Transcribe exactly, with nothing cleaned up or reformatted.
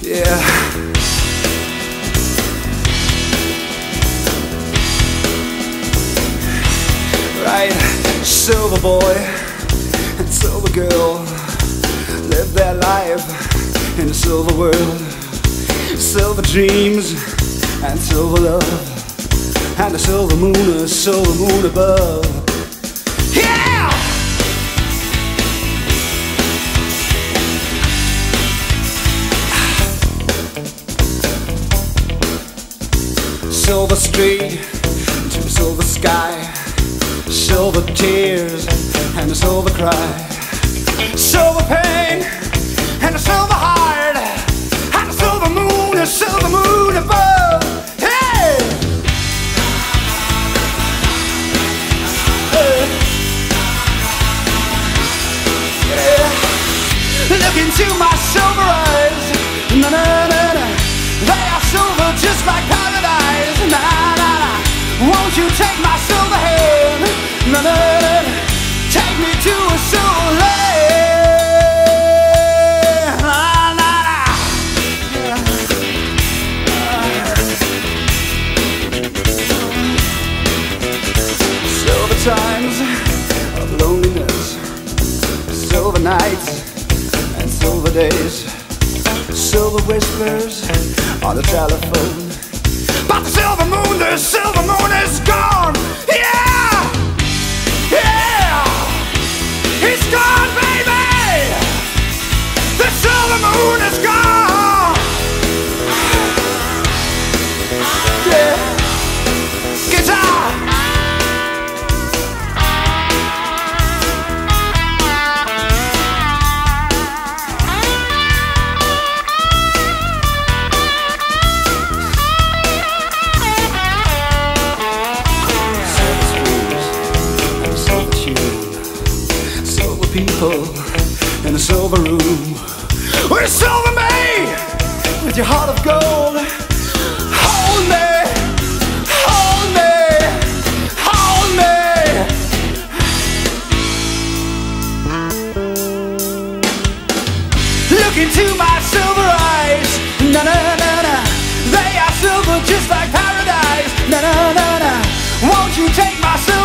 Yeah. Right, silver boy and silver girl live their life in a silver world. Silver dreams and silver love, and a silver moon, a silver moon above. Yeah! Silver street to a silver sky, silver tears and a silver cry, silver pain and a silver heart, and a silver moon, a silver moon above. Hey! Hey. Yeah. Look into my silver eyes, na na na na. They are silver just like paradise, na na na. Won't you take my silver hand, na na na, take me to a silver land, na na na. Silver times of loneliness, silver nights and silver days, silver whispers on the telephone. But the silver moon, the silver moon is gone. Yeah! Yeah! It's gone, baby! The silver moon is gone! Yeah! Guitar! People in a silver room, with silver me, with your heart of gold. Hold me, hold me, hold me. Look into my silver eyes, na na na na. They are silver just like paradise, na na na na. Won't you take my silver